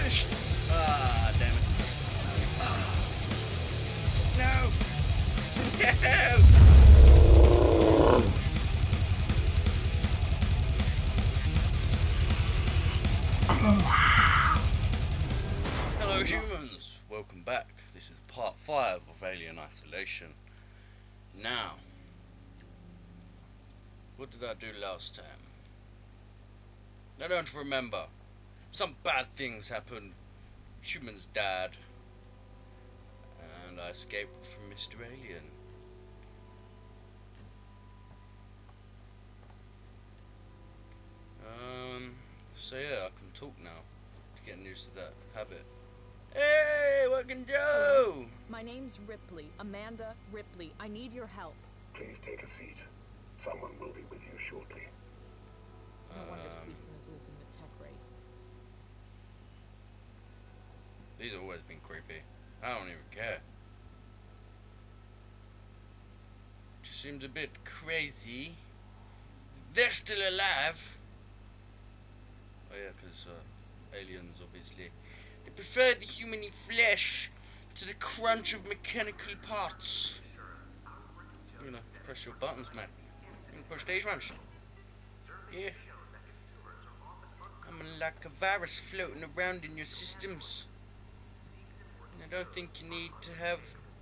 finished! Ah, damn it. Ah. No! No! Hello humans! Welcome back. This is part 5 of Alien Isolation. Now, what did I do last time? I don't remember. Some bad things happened. Humans died. And I escaped from Mr. Alien. So yeah, I can talk now. Getting used to that habit. Hey, Working Joe! My name's Ripley, Amanda Ripley. I need your help. Please take a seat. Someone will be with you shortly. No wonder Seegson is losing the tech race. These have always been creepy. I don't even care. Just seems a bit crazy. They're still alive. Oh yeah, because aliens obviously. They prefer the human flesh to the crunch of mechanical parts. You know, press your buttons, man. You can push these ones. Yeah. I'm like a virus floating around in your systems. And I don't think you need to have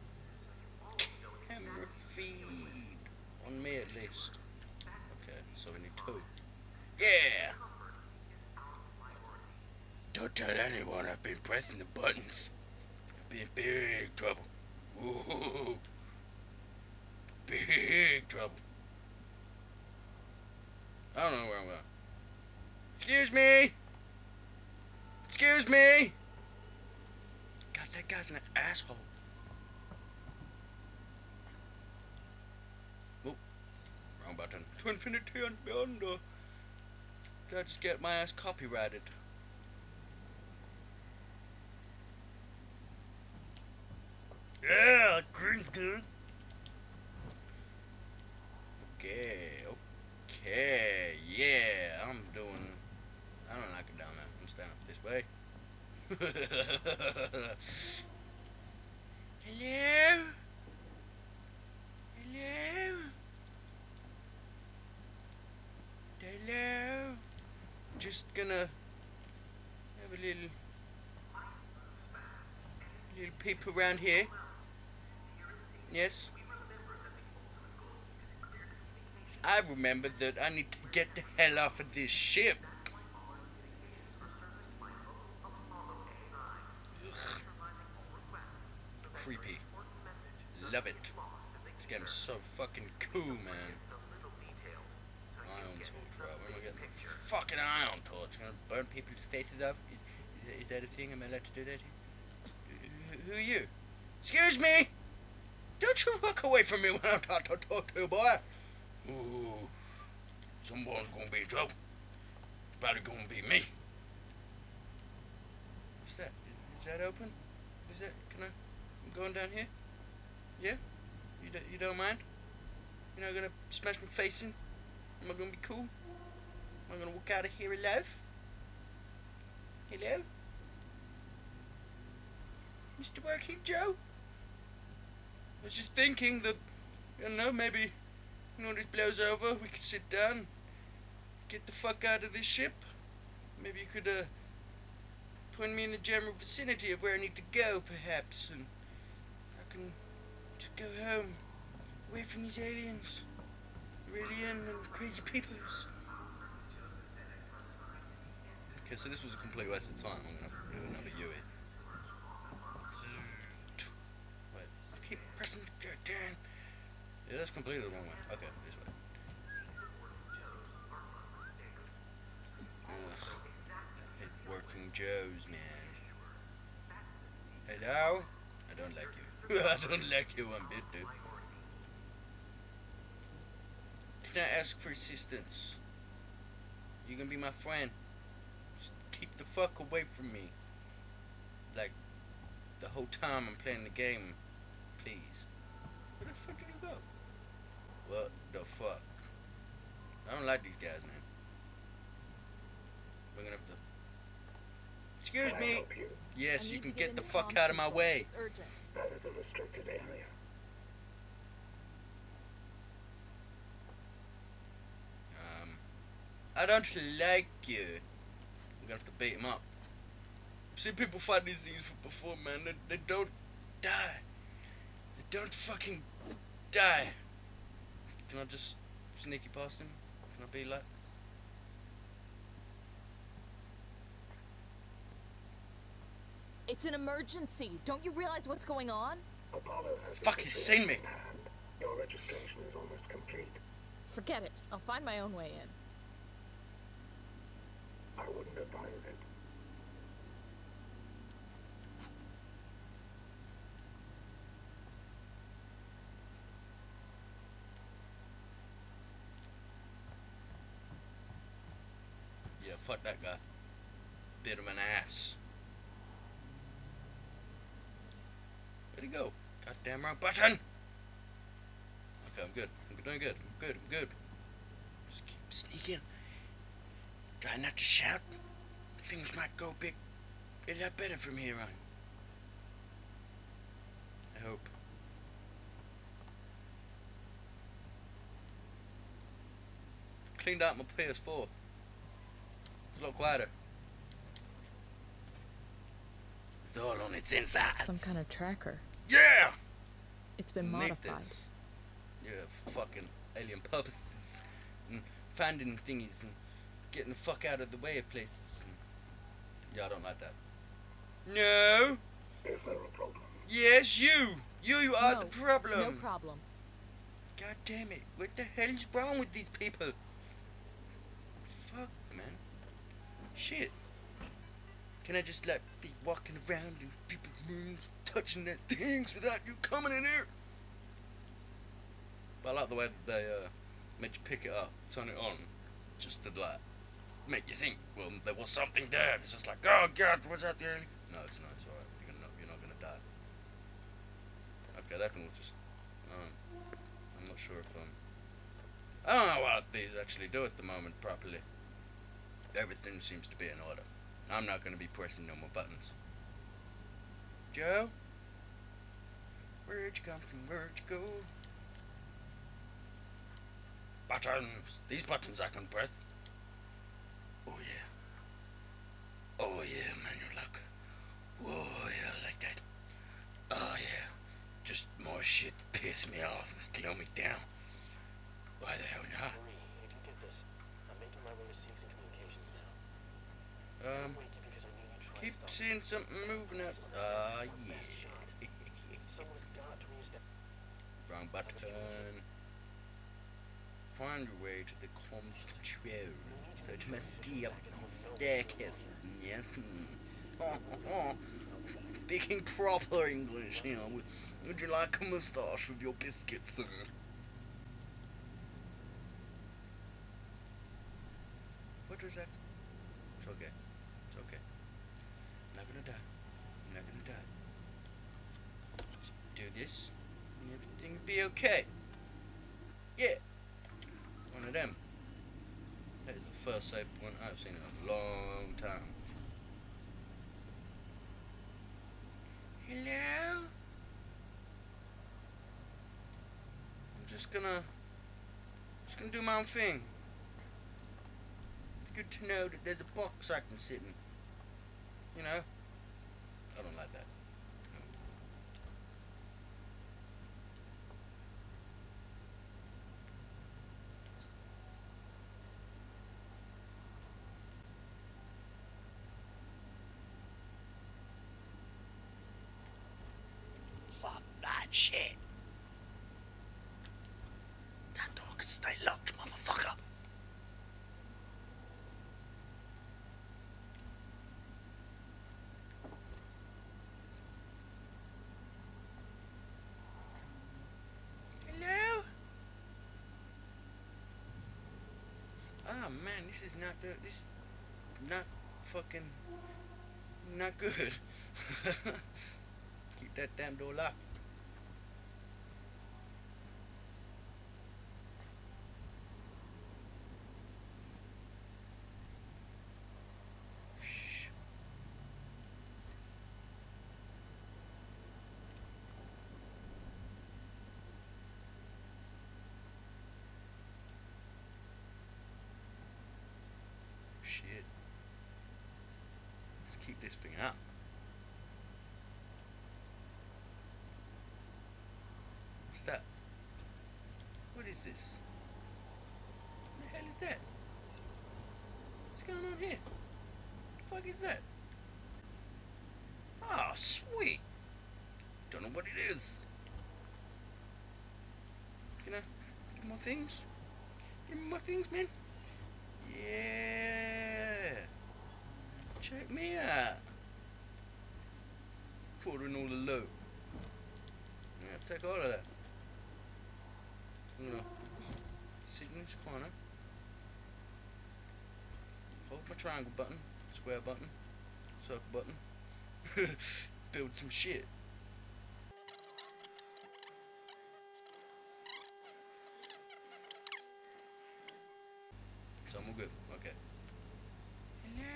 camera feed on me at least. Okay, so we need 2. Yeah! Don't tell anyone I've been pressing the buttons. I'll be in big trouble. Ooh, big trouble. I don't know where I'm going. Excuse me! Excuse me! God, that guy's an asshole. Oh, wrong button. To infinity and beyond. Did I just get my ass copyrighted? Yeah, green's good. Okay, yeah, I don't like it down there. I'm standing up this way. Hello? Hello? Hello? Just gonna have a little peep around here. Yes? I remember that I need to get the hell off of this ship. Ugh. Creepy. Love it. This game's so fucking cool, man. Ion torch, right? When am I getting the fucking ion torch? Gonna burn people's faces off? Is that a thing? Am I allowed to do that? Who are you? Excuse me! Don't you walk away from me when I'm trying to talk to you, boy! Ooh, someone's gonna be in trouble. It's probably gonna be me. What's that? Is that open? Is that? I'm going down here? Yeah? You don't mind? You're not gonna smash my face in? Am I gonna be cool? Am I gonna walk out of here alive? Hello? Mr. Working Joe? I was just thinking that, maybe, when this blows over, we could sit down, get the fuck out of this ship. Maybe you could, point me in the general vicinity of where I need to go, perhaps, and I can just go home, away from these aliens, alien and crazy peoples. Okay, so this was a complete waste of time. I'm gonna have to do another UE. Wait, I keep pressing the goddamn. Yeah, that's completely the wrong way. Okay, this way. Ugh. I hate Working Joes, man. Hello? I don't like you. I don't like you one bit, dude. Can I ask for assistance? You gonna be my friend? Just keep the fuck away from me. Like, the whole time I'm playing the game. Please. Where the fuck did you go? What the fuck? I don't like these guys, man. We're gonna have to Excuse Can I me. help you? Yes, I you need can to get get the into fuck comms out of my control. way. It's urgent. That is a restricted area. I don't like you. I'm gonna have to beat him up. I've seen people fight these things before, man. They don't die. They don't fucking die. Can I just sneaky past him? Can I be like... It's an emergency. Don't you realize what's going on? Apollo has the Fuck, he's situation seen me. in hand. Your registration is almost complete. Forget it. I'll find my own way in. I wouldn't advise it. Yeah, fuck that guy. Bit him an ass. Where'd he go? Goddamn wrong button! Okay, I'm good. I'm doing good. I'm good. Just keep sneaking. Try not to shout. Things might go a lot better from here on. I hope. Cleaned out my PS4. It's a lot quieter. It's all on its inside. Some kind of tracker. Yeah! It's been Need modified. this. Yeah, for fucking alien purposes. And finding thingies and getting the fuck out of the way of places. And yeah, I don't like that. No! Is there a problem? Yes, you! You are No, the problem! No problem. God damn it. What the hell is wrong with these people? Fuck, man. Shit. Can I just, like, be walking around in people's rooms, touching their things without you coming in here? But I like the way that they, made you pick it up, turn it on, just to, like, make you think, well, there was something there. It's just like, oh, God, what's that there? No, it's not. It's alright. You're not gonna die. Okay, that can just, I'm not sure if, I don't know what these actually do at the moment properly. Everything seems to be in order. I'm not going to be pressing no more buttons. Joe? Where'd you come from? Where'd you go? Buttons! These buttons I can press. Oh yeah. Oh yeah, manual lock. Oh yeah, I like that. Oh yeah. Just more shit to piss me off and slow me down. Why the hell not? Marie, if you get this, I'm making my way to Seegson Communications now. Wait, because I need you to try Keep something. seeing something moving out. Yeah. Someone's got to reestablish. Wrong button. Find your way to the comms control. So it must be up the staircase. Yes. Speaking proper English, you know. Would you like a moustache with your biscuits, sir? What was that? It's okay. It's okay. I'm not gonna die. I'm not gonna die. Just do this, and everything will be okay. Yeah. One of them. That is the first save point I've seen in a long time. Hello? I'm just gonna do my own thing. It's good to know that there's a box I can sit in. You know? I don't like that. Fuck that shit. That door can stay locked, motherfucker. Hello? Oh man, this is not good. This is not fucking not good. Keep that damn door locked. Shh. keep this thing out. What's that? What is this? What the hell is that? What's going on here? What the fuck is that? Ah, sweet. Don't know what it is. Can I get more things? Give me more things, man. Yeah. Check me out. Quartering all the loot. Yeah, take all of that. I'm gonna sit in this corner. Hold my triangle button, square button, circle button. Build some shit. So I'm all good. Okay. Hello.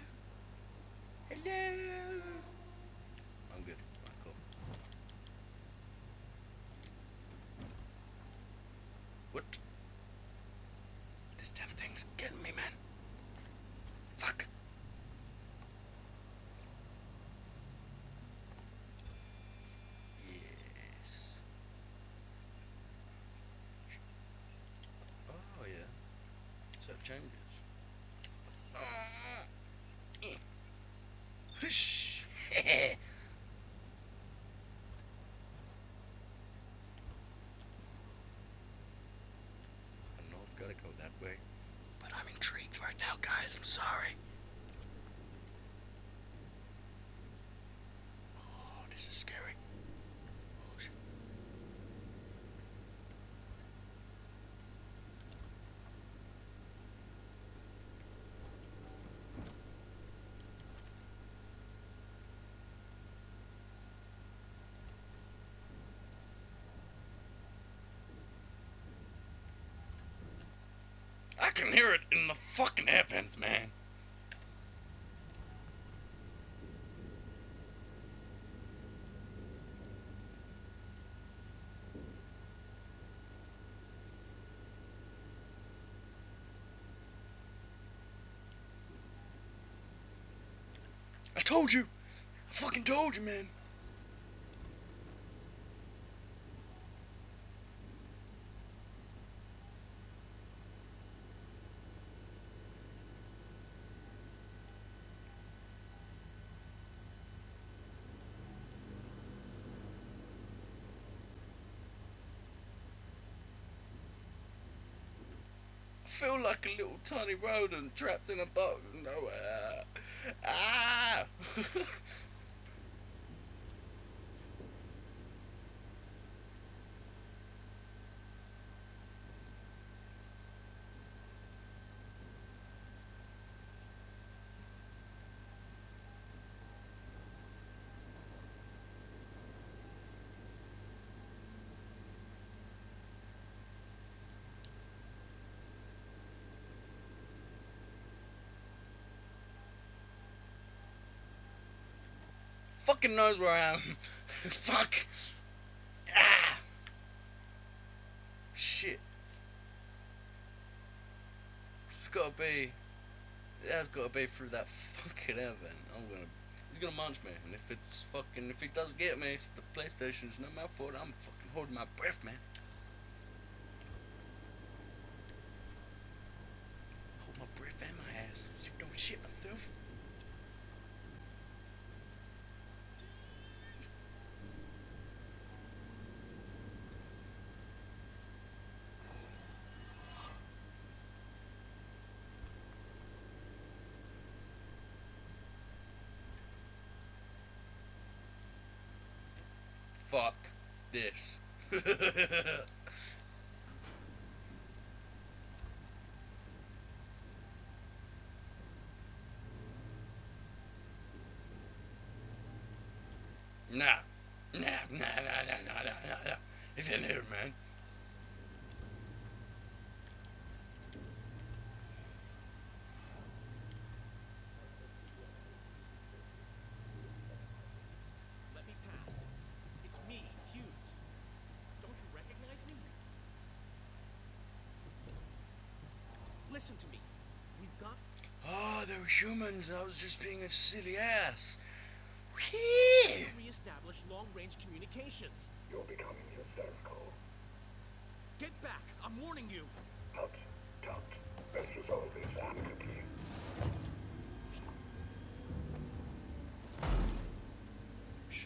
Hello. I'm good. Alright, cool. What? This damn thing's getting me, man. Fuck. Yes. Oh yeah. So it changes. Whoosh. I know I've got to go that way, but I'm intrigued right now, guys. I'm sorry. Oh, this is scary. Oh shit. I can hear it in the fucking heavens, man. I told you. I fucking told you, man. I feel like a little tiny rodent trapped in a box nowhere. Ah! Fucking knows where I am. Fuck. Ah. Shit. It's gotta be. It has gotta be through that fucking heaven. He's gonna munch me, and if he doesn't get me, it's the PlayStation's no my fault. I'm fucking holding my breath, man. Hold my breath and my ass. See if I don't shit myself. Fuck this. Nah. It's in here, man. Let me pass. It's me, Hughes. Don't you recognize me? Listen to me. We've got... Oh, Oh, they're humans. I was just being a silly ass. To Whee! reestablish long-range communications. You're becoming hysterical. Get back! I'm warning you! Tut, tut. Let's resolve this amicably. Shit.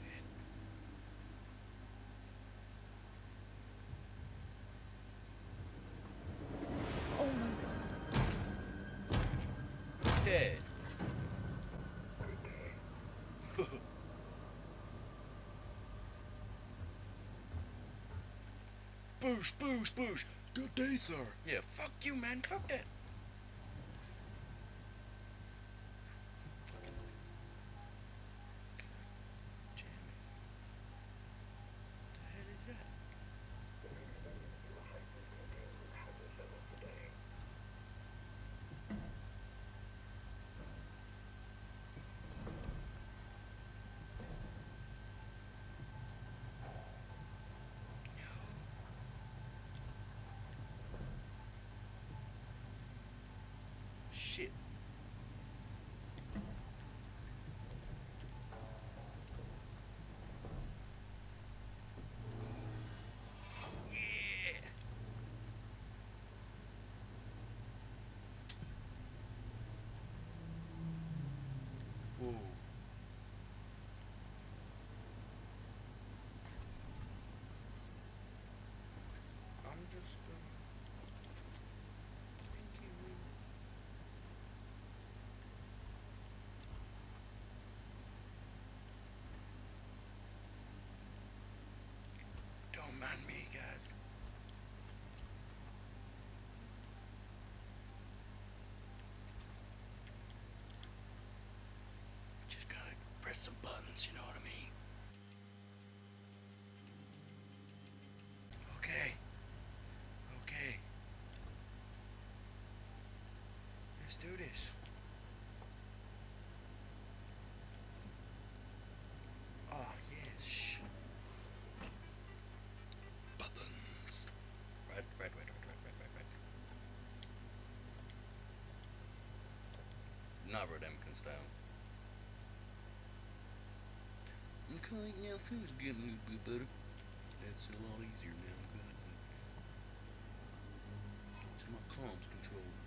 Oh my god. Dead. Good day. Boosh, boosh, boosh. Good day, sir. Yeah, fuck you, man. Fuck that. Damn it. What the hell is that? Shit. Yeah. Whoa. I'm just thinking. Don't mind me, guys. Just gotta press some buttons, you know what I mean? Okay. Okay. Let's do this. Oh, yes. Buttons. Right. Never them can style. Okay, now things are getting a little bit better. That's a lot easier now, good. So my comms controlled.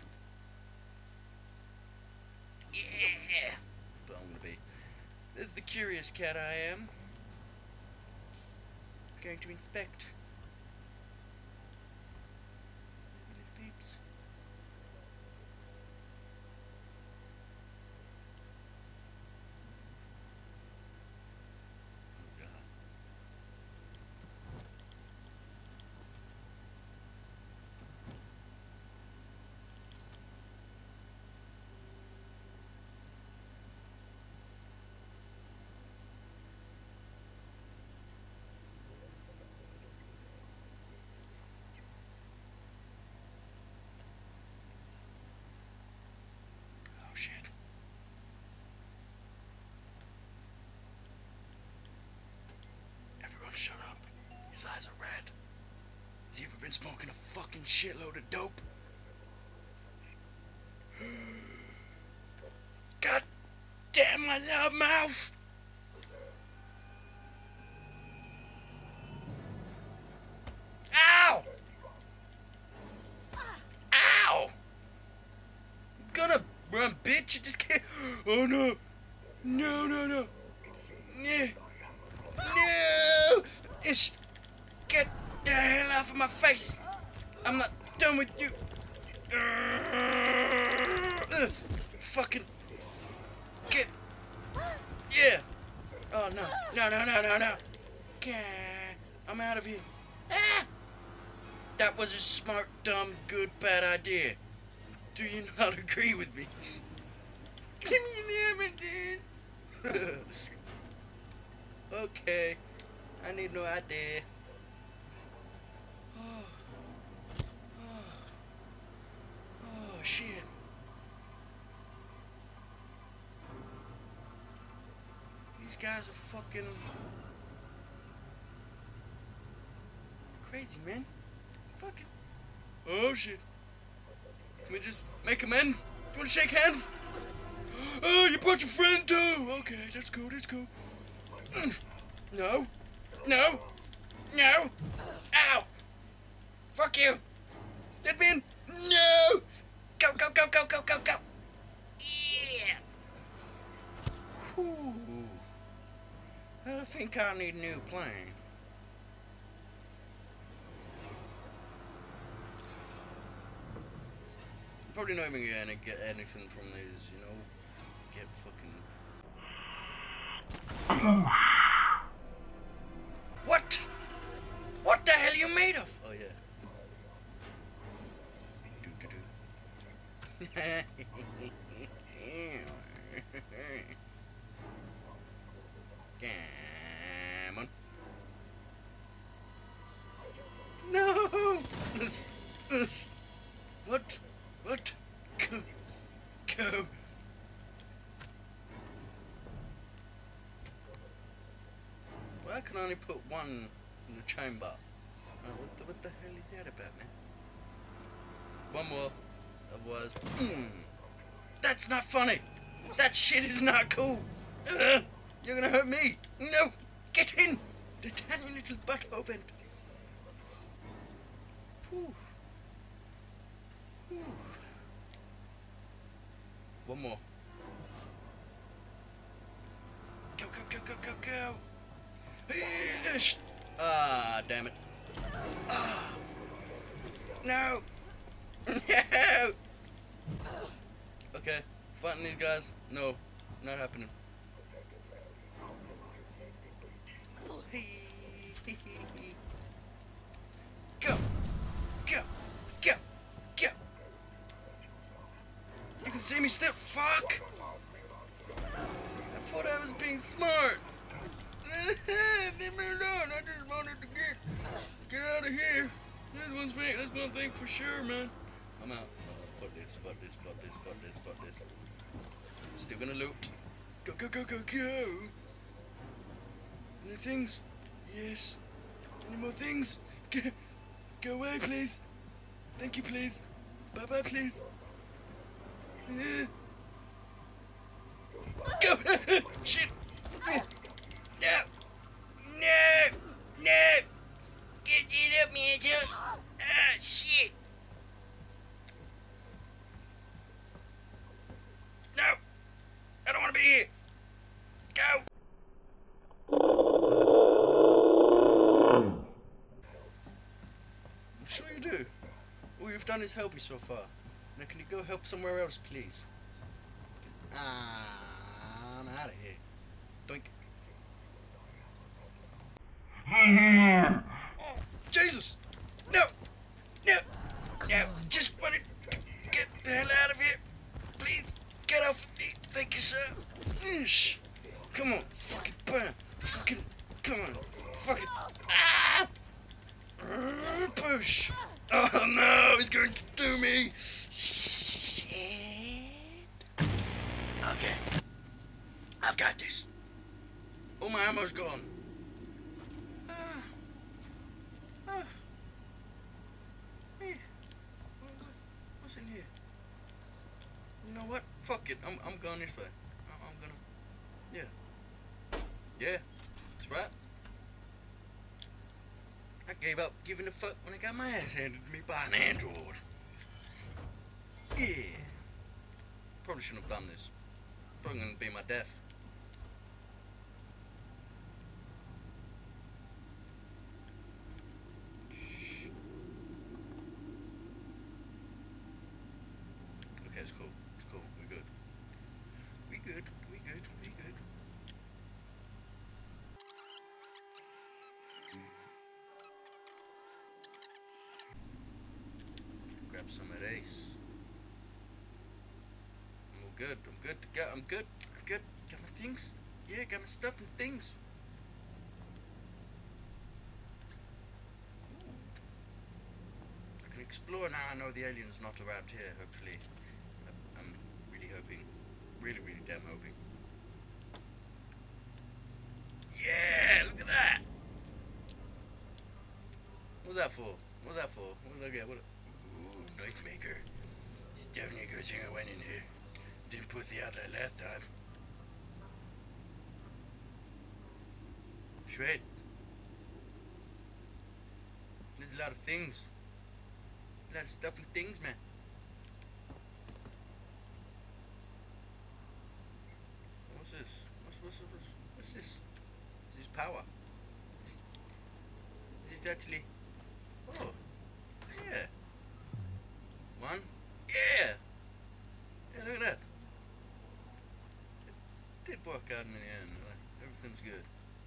Yeah! But I'm gonna be. This is the curious cat I am. Going to inspect. Little peeps. Oh god. Oh shit. Everyone shut up. His eyes are red. Has he ever been smoking a fucking shitload of dope? God damn my loud mouth! Ow! Ow! I'm gonna run, bitch. You just can't. Oh no! No, no, no! Yeah. No! Ish! Get the hell off of my face! I'm not done with you! Fucking get! Yeah! Oh no! No, no, no, no, no! I'm out of here! Ah! That was a smart, dumb, good, bad idea. Do you not agree with me? Give me the evidence! Okay. I need no idea. Oh. Oh, shit. These guys are fucking crazy, man. Fucking. Oh, shit. Can we just make amends? Do you want to shake hands? Oh, you brought your friend too. Okay, that's cool. That's cool. No. No. No. Ow. Fuck you. Let me in. No. Go, go, go, go, go, go, go. Yeah. Whew. I think I need a new plane. I'm probably not even gonna get anything from these, you know. Get fucking. What? What the hell are you made of? Oh yeah. Come on. No! What? What? Go. Go. Well, I can only put one in the chamber. What the hell is that about, man? One more. Otherwise, that's not funny. That shit is not cool. You're gonna hurt me. No, get in. The tiny little butthole vent. Whew. Whew. One more. Go, go, go, go, go, go. Ah, damn it. Ah. No. No. Okay, fighting these guys. No, not happening. Go. Go. Go. Go. You can see me still. Fuck. I thought I was being smart. Leave me alone. I just wanted to get out of here. That's one thing for sure, man. I'm out. Fuck this, fuck this, fuck this, fuck this, fuck this. Still gonna loot. Go, go, go, go, go. Any things? Yes. Any more things? Go away, please. Thank you, please. Bye-bye, please. Go! Shit! No! No! No! Get up, man! Ah, shit! No! I don't want to be here! Go! I'm sure you do. All you've done is help me so far. Now can you go help somewhere else, please? I'm out of here. Doink. Jesus! No! No! No! Just want to get the hell out of here! Please, get off me! Thank you, sir! Come on! Fucking burn! Fucking... Come on! Fucking... Ah! Push! Oh no! He's going to do me! Shit! Okay. I've got this. All my ammo's gone. Hey, what's in here? You know what? Fuck it. I'm going this way. I'm gonna. Yeah. Yeah. That's right. I gave up giving a fuck when I got my ass handed to me by an android. Yeah. Probably shouldn't have done this. Probably gonna be my death. Okay, it's cool. It's cool. We're good. We good. We good. We good. Grab some of this. I'm all good. I'm good to go. I'm good. I'm good. Got my things. Yeah, got my stuff and things. I can explore now. I know the alien's not around here. Hopefully, I'm really hoping. Really, really damn hoping. Yeah, look at that. What's that for? What's that for? What did I get? What? Ooh, knife maker. It's definitely a good thing I went in here. Didn't pussy out there last time. Shred. There's a lot of things. A lot of stuff and things, man. What's this? What's this? This is power. This is actually... Oh. Yeah. One. Yeah! Yeah, look at that. It did work out in the end. Everything's good.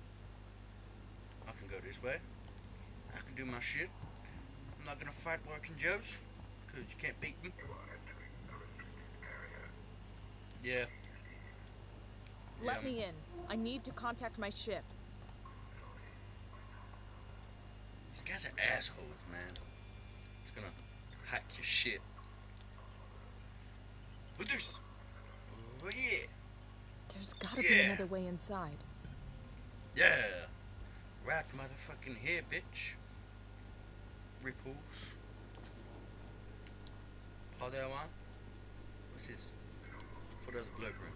I can go this way. I can do my shit. I'm not gonna fight working Joes, because you can't beat them. Yeah. Let me in. I need to contact my ship. These guys are assholes, man. It's gonna hack your shit. What's this? Oh yeah. There's gotta be another way inside. Yeah. Right motherfucking here, bitch. Ripples. Paul that one? What's this? For those blueprint.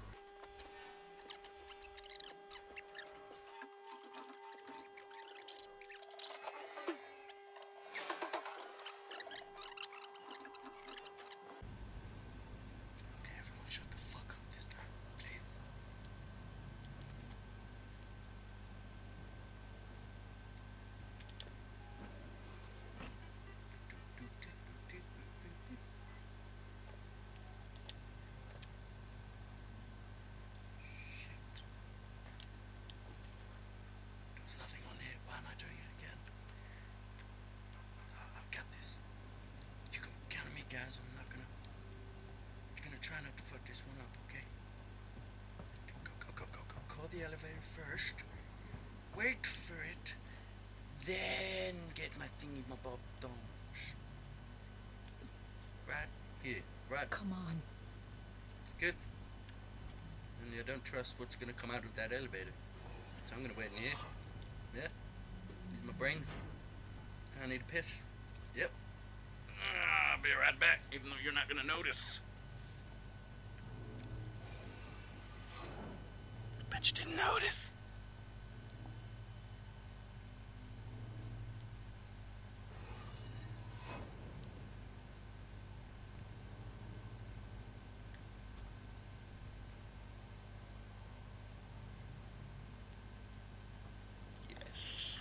Guys, I'm not gonna try not to fuck this one up, okay? Go. Call the elevator first. Wait for it. Then get my thingy, my bob thumbs. Right here. Right. Come on. It's good. And I don't trust what's gonna come out of that elevator. So I'm gonna wait in here. Yeah. These are my brains. I need a piss. Yep. I'll be right back, even though you're not gonna notice. Bet you didn't notice. Yes.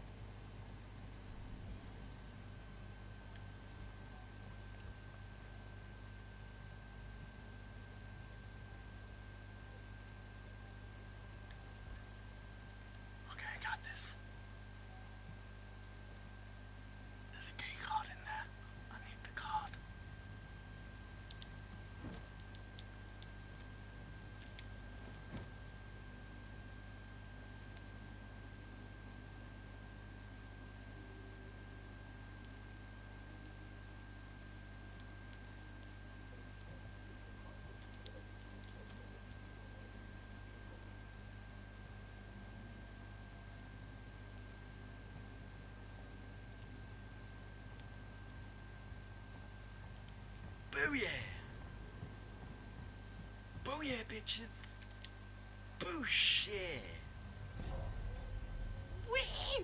I got this. There's a key card in there. I need the card. Booyah! Booyah, bitches! Boosh! Whee!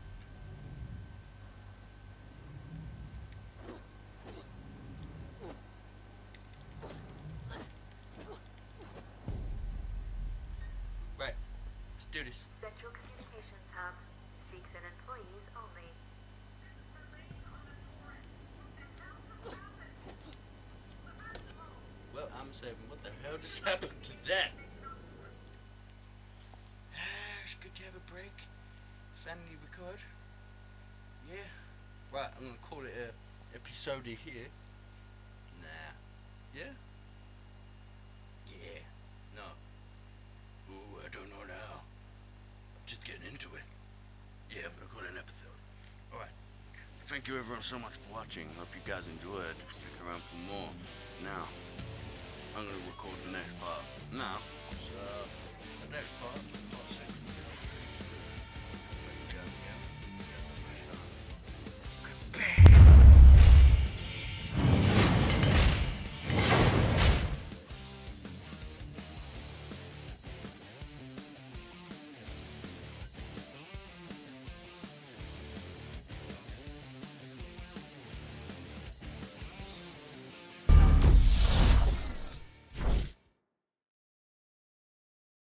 Right, let's do this. Central Communications Hub. Seeks and employees only. Well, I'm saying, what the hell just happened to that? It's good to have a break. Finally record. Yeah. Right, I'm gonna call it a episode here. Nah. Yeah? Yeah. No. Ooh, I don't know now. I'm just getting into it. Yeah, I'm gonna call it an episode. Alright. Thank you everyone so much for watching. Hope you guys enjoyed. Stick around for more. Now, I'm gonna record the next part. Now, so the next part, part 6.